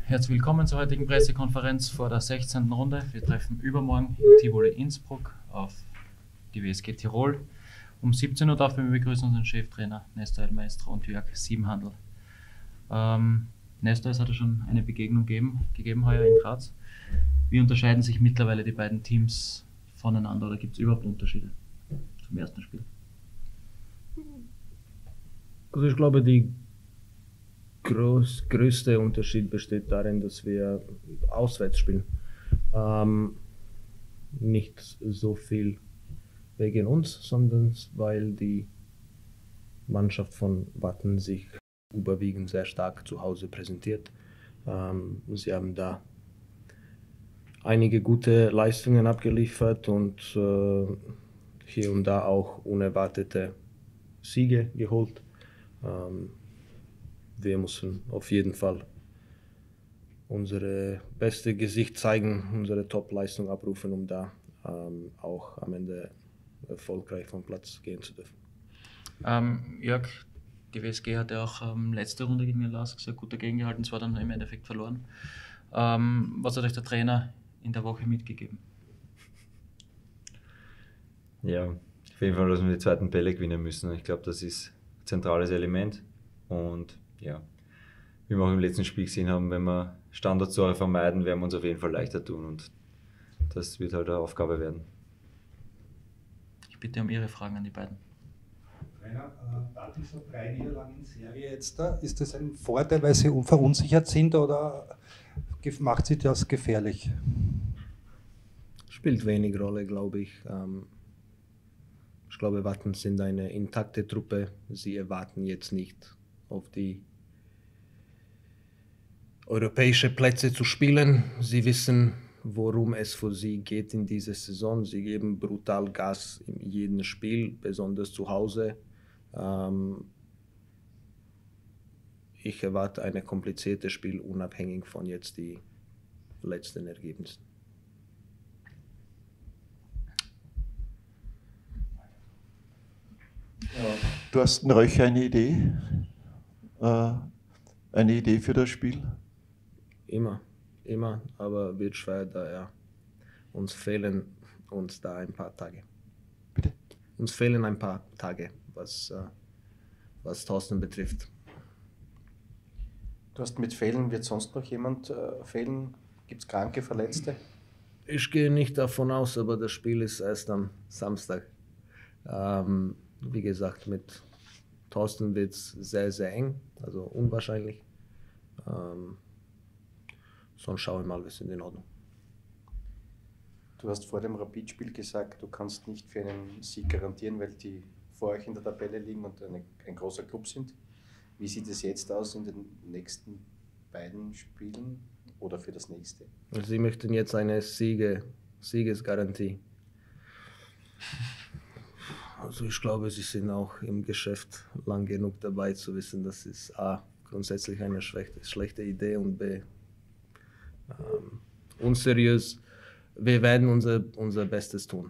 Herzlich willkommen zur heutigen Pressekonferenz vor der 16. Runde. Wir treffen übermorgen im Tivoli Innsbruck auf die WSG Tirol. Um 17 Uhr darf wir begrüßen unseren Cheftrainer Nestor El Maestro und Jörg Siebenhandel. Nestor, es hat ja schon eine Begegnung gegeben heuer in Graz. Wie unterscheiden sich mittlerweile die beiden Teams voneinander oder gibt es überhaupt Unterschiede zum ersten Spiel? Also ich glaube, der größte Unterschied besteht darin, dass wir auswärts spielen. Nicht so viel wegen uns, sondern weil die Mannschaft von Watten sich überwiegend sehr stark zu Hause präsentiert. Sie haben da einige gute Leistungen abgeliefert und hier und da auch unerwartete Siege geholt. Wir müssen auf jeden Fall unsere beste Gesicht zeigen, unsere Top-Leistung abrufen, um da auch am Ende erfolgreich vom Platz gehen zu dürfen. Jörg, die WSG hat ja auch letzte Runde gegen den LASK sehr gut dagegen gehalten, zwar dann im Endeffekt verloren. Was hat euch der Trainer in der Woche mitgegeben? Ja, auf jeden Fall, dass wir die zweiten Bälle gewinnen müssen. Ich glaube, das ist ein zentrales Element. Und ja, wie wir auch im letzten Spiel gesehen haben, wenn wir Standardtore vermeiden, werden wir uns auf jeden Fall leichter tun. Und das wird halt eine Aufgabe werden. Ich bitte um Ihre Fragen an die beiden. Trainer, Watten so 3 Niederlagen in Serie jetzt da. Ist das ein Vorteil, weil Sie verunsichert sind oder macht Sie das gefährlich? Spielt wenig Rolle, glaube ich. Ich glaube, Watten sind eine intakte Truppe. Sie erwarten jetzt nicht auf die europäischen Plätze zu spielen. Sie wissen, worum es für sie geht in dieser Saison. Sie geben brutal Gas in jedem Spiel, besonders zu Hause. Ich erwarte ein kompliziertes Spiel, unabhängig von jetzt die letzten Ergebnissen. Du hast in Röcher eine Idee? Eine Idee für das Spiel? Immer, aber wird schwer, da uns fehlen da ein paar Tage. Bitte? Uns fehlen ein paar Tage, was Thorsten betrifft. Du hast mit Fehlen, wird sonst noch jemand fehlen? Gibt es Kranke, Verletzte? Ich gehe nicht davon aus, aber das Spiel ist erst am Samstag. Wie gesagt, mit Thorsten wird es sehr, sehr eng, also unwahrscheinlich. Sonst schauen wir mal, wir sind in Ordnung. Du hast vor dem Rapid-Spiel gesagt, du kannst nicht für einen Sieg garantieren, weil die vor euch in der Tabelle liegen und ein großer Club sind. Wie sieht es jetzt aus in den nächsten beiden Spielen oder für das nächste? Sie möchten jetzt eine Siegesgarantie. Also ich glaube, Sie sind auch im Geschäft lang genug dabei zu wissen, das ist A, grundsätzlich eine schlechte Idee und B, unseriös. Wir werden unser Bestes tun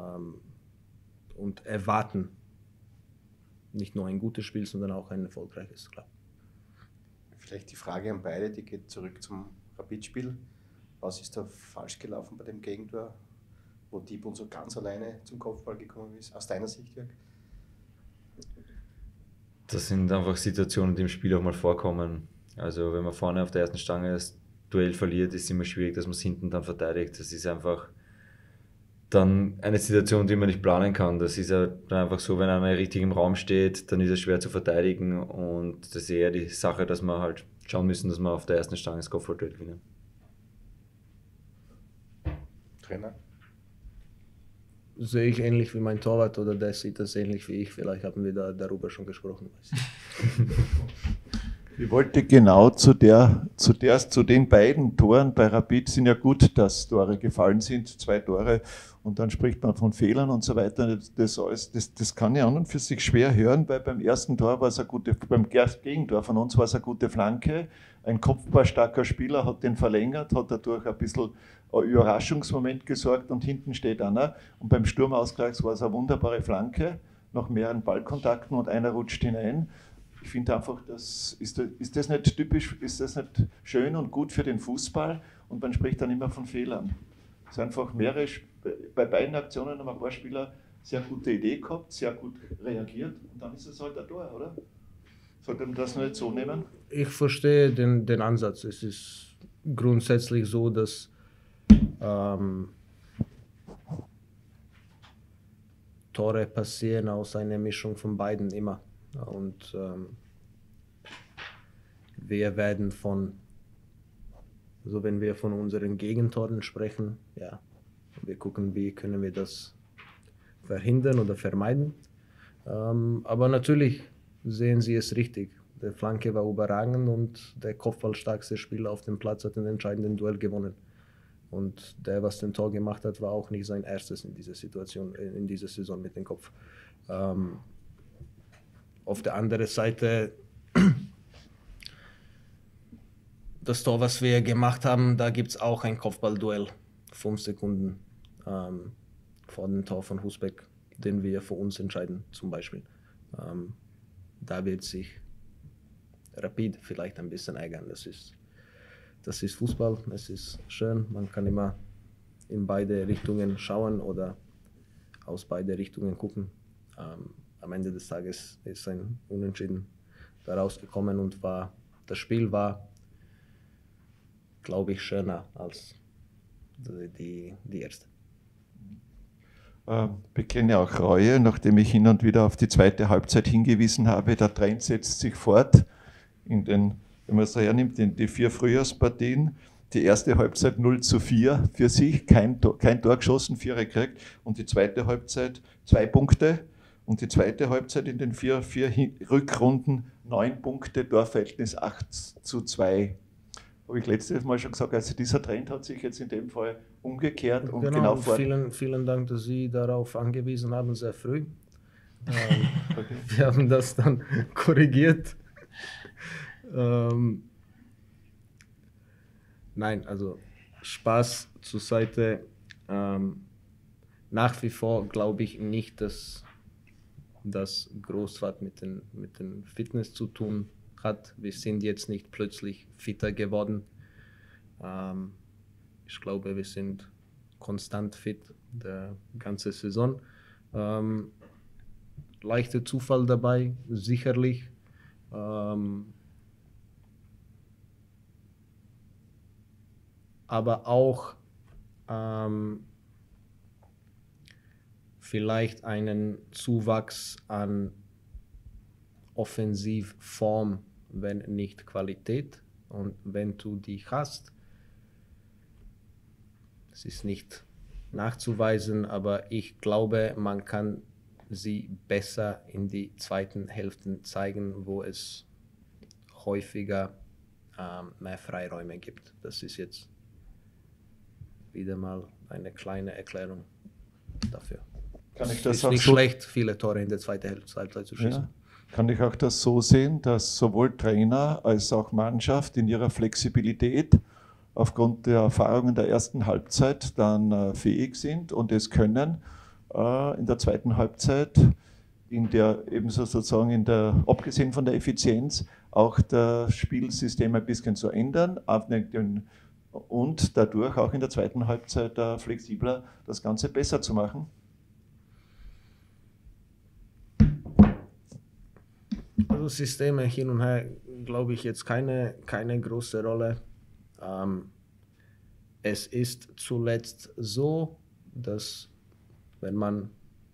und erwarten nicht nur ein gutes Spiel, sondern auch ein erfolgreiches, klar. Vielleicht die Frage an beide, die geht zurück zum Rapid-Spiel. Was ist da falsch gelaufen bei dem Gegentor, wo Dibun so ganz alleine zum Kopfball gekommen ist, aus deiner Sicht, Jörg? Das sind einfach Situationen, die im Spiel auch mal vorkommen. Also wenn man vorne auf der ersten Stange das Duell verliert, ist es immer schwierig, dass man es hinten dann verteidigt. Das ist einfach dann eine Situation, die man nicht planen kann. Das ist ja dann einfach so, wenn einer richtig im Raum steht, dann ist es schwer zu verteidigen und das ist eher die Sache, dass wir halt schauen müssen, dass wir auf der ersten Stange das Kopfballduell gewinnen. Trainer? Sehe ich ähnlich wie mein Torwart oder der sieht das ähnlich wie ich? Vielleicht haben wir darüber schon gesprochen. Ich wollte genau zu den beiden Toren bei Rapid sind ja gut, dass Tore gefallen sind, 2 Tore und dann spricht man von Fehlern und so weiter. Das kann ich an und für sich schwer hören, weil beim ersten Tor war es beim Gegentor von uns war es eine gute Flanke. Ein kopfballstarker Spieler hat den verlängert, hat dadurch ein bisschen ein Überraschungsmoment gesorgt und hinten steht einer. Und beim Sturmausgleich war es eine wunderbare Flanke, nach mehreren Ballkontakten und einer rutscht hinein. Ich finde einfach, ist das nicht typisch, ist das nicht schön und gut für den Fußball? Und man spricht dann immer von Fehlern. Es sind einfach bei beiden Aktionen haben ein paar Spieler sehr gute Idee gehabt, sehr gut reagiert und dann ist es halt ein Tor, oder? Sollte man das nicht so nehmen? Ich verstehe den Ansatz. Es ist grundsätzlich so, dass Tore passieren aus einer Mischung von beiden immer. Und wir werden wenn wir von unseren Gegentoren sprechen, ja, wir gucken, wie können wir das verhindern oder vermeiden. Aber natürlich sehen Sie es richtig. Der Flanke war überragend und der kopfballstärkste Spieler auf dem Platz hat den entscheidenden Duell gewonnen. Und der, was den Tor gemacht hat, war auch nicht sein erstes in dieser Situation, in dieser Saison mit dem Kopf. Auf der anderen Seite, das Tor, was wir gemacht haben, da gibt es auch ein Kopfballduell, 5 Sekunden vor dem Tor von Husbeck, den wir für uns entscheiden, zum Beispiel. Da wird sich Rapid vielleicht ein bisschen ärgern. Das ist Fußball, es ist schön, man kann immer in beide Richtungen schauen oder aus beide Richtungen gucken. Am Ende des Tages ist ein Unentschieden daraus gekommen und das Spiel war, glaube ich, schöner als die erste. Bekenne auch Reue, nachdem ich hin und wieder auf die zweite Halbzeit hingewiesen habe. Der Trend setzt sich fort. Wenn man es hernimmt, in die 4 Frühjahrspartien, die erste Halbzeit 0:4 für sich, kein Tor geschossen, 4 gekriegt, und die zweite Halbzeit 2 Punkte und die zweite Halbzeit in den 4 Rückrunden 9 Punkte, Torverhältnis 8:2. Habe ich letztes Mal schon gesagt, also dieser Trend hat sich jetzt in dem Fall umgekehrt und genau vor. Vielen Dank, dass Sie darauf angewiesen haben, sehr früh. Okay. Wir haben das dann korrigiert. Nein, also Spaß zur Seite. Nach wie vor glaube ich nicht, dass das groß was mit den Fitness zu tun hat. Wir sind jetzt nicht plötzlich fitter geworden. Ich glaube, wir sind konstant fit der ganze Saison. Leichter Zufall dabei, sicherlich. Aber auch vielleicht einen Zuwachs an Offensivform, wenn nicht Qualität. Und wenn du die hast, es ist nicht nachzuweisen, aber ich glaube, man kann sie besser in die zweiten Hälften zeigen, wo es häufiger mehr Freiräume gibt. Das ist jetzt wieder mal eine kleine Erklärung dafür. Kann ich es das ist auch nicht so schlecht, viele Tore in der zweiten Halbzeit zu schießen. Ja. Kann ich auch das so sehen, dass sowohl Trainer als auch Mannschaft in ihrer Flexibilität aufgrund der Erfahrungen der ersten Halbzeit dann fähig sind und es können, in der zweiten Halbzeit, in der ebenso sozusagen abgesehen von der Effizienz, auch das Spielsystem ein bisschen zu ändern und dadurch auch in der zweiten Halbzeit flexibler das Ganze besser zu machen? Also Systeme hin und her, glaube ich, jetzt keine große Rolle. Es ist zuletzt so, dass wenn man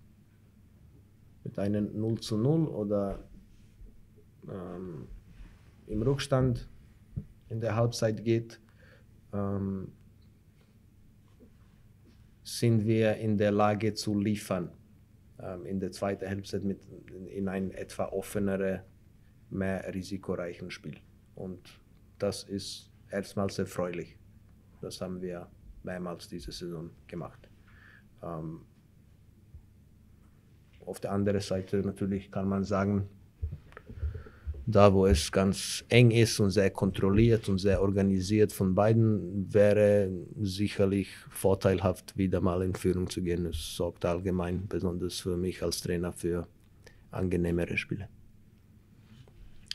mit einem 0:0 oder im Rückstand in der Halbzeit geht, sind wir in der Lage zu liefern. In der zweiten Halbzeit in ein etwa offenere, mehr risikoreichen Spiel. Und das ist erstmals erfreulich. Das haben wir mehrmals diese Saison gemacht. Auf der anderen Seite natürlich kann man sagen, da wo es ganz eng ist und sehr kontrolliert und sehr organisiert von beiden, wäre sicherlich vorteilhaft, wieder mal in Führung zu gehen. Es sorgt allgemein, besonders für mich als Trainer, für angenehmere Spiele.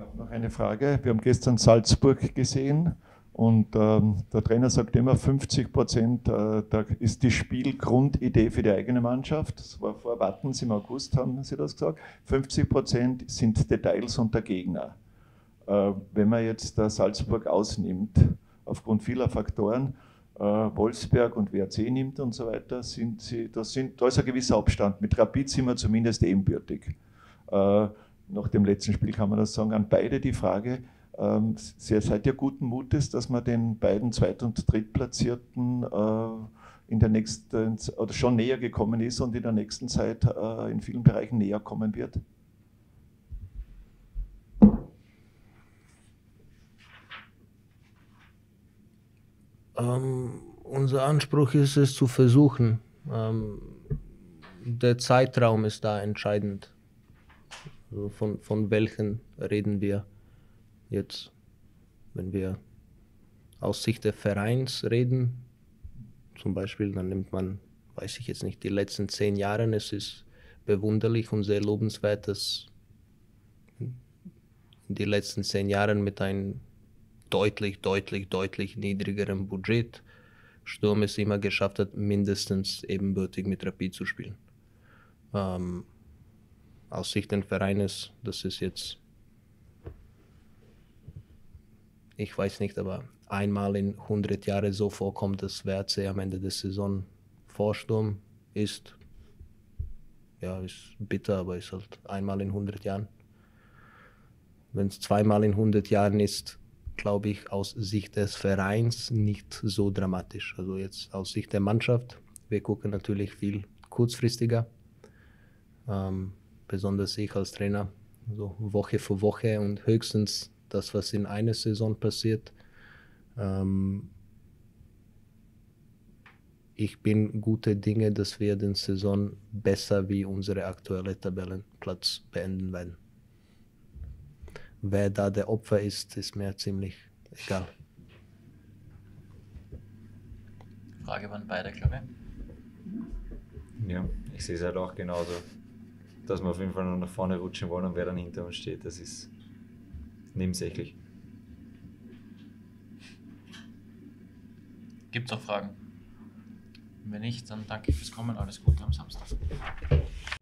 habe noch eine Frage. Wir haben gestern Salzburg gesehen und der Trainer sagt immer, 50% da ist die Spielgrundidee für die eigene Mannschaft. Das war vor Wattens im August, haben Sie das gesagt. 50% sind Details und der Gegner. Wenn man jetzt Salzburg ausnimmt, aufgrund vieler Faktoren, Wolfsberg und WRC nimmt und so weiter, da ist ein gewisser Abstand. Mit Rapid sind wir zumindest ebenbürtig. Nach dem letzten Spiel kann man das sagen. An beide die Frage, seid ihr guten Mutes, dass man den beiden Zweit- und Drittplatzierten in der nächsten oder schon näher gekommen ist und in der nächsten Zeit in vielen Bereichen näher kommen wird? Unser Anspruch ist es zu versuchen. Der Zeitraum ist da entscheidend. Also von welchen reden wir jetzt? Wenn wir aus Sicht des Vereins reden, zum Beispiel, dann nimmt man, weiß ich jetzt nicht, die letzten 10 Jahre. Es ist bewunderlich und sehr lobenswert, dass in die letzten 10 Jahren mit einem deutlich niedrigeren Budget Sturm es immer geschafft hat, mindestens ebenbürtig mit Rapid zu spielen. Aus Sicht des Vereines, das ist jetzt, ich weiß nicht, aber einmal in 100 Jahren so vorkommt, dass WRC am Ende der Saison vor Sturm ist. Ja, ist bitter, aber ist halt einmal in 100 Jahren. Wenn es zweimal in 100 Jahren ist, glaube ich, aus Sicht des Vereins nicht so dramatisch. Also jetzt aus Sicht der Mannschaft, wir gucken natürlich viel kurzfristiger, besonders ich als Trainer, so Woche für Woche und höchstens das, was in einer Saison passiert. Ich bin guter Dinge, dass wir den Saison besser wie unsere aktuelle Tabellenplatz beenden werden. Wer da der Opfer ist, ist mir ziemlich egal. Frage waren beide, glaube ich. Ja, ich sehe es halt auch genauso. Dass wir auf jeden Fall noch nach vorne rutschen wollen und wer dann hinter uns steht, das ist nebensächlich. Gibt es auch Fragen? Wenn nicht, dann danke fürs Kommen. Alles Gute am Samstag.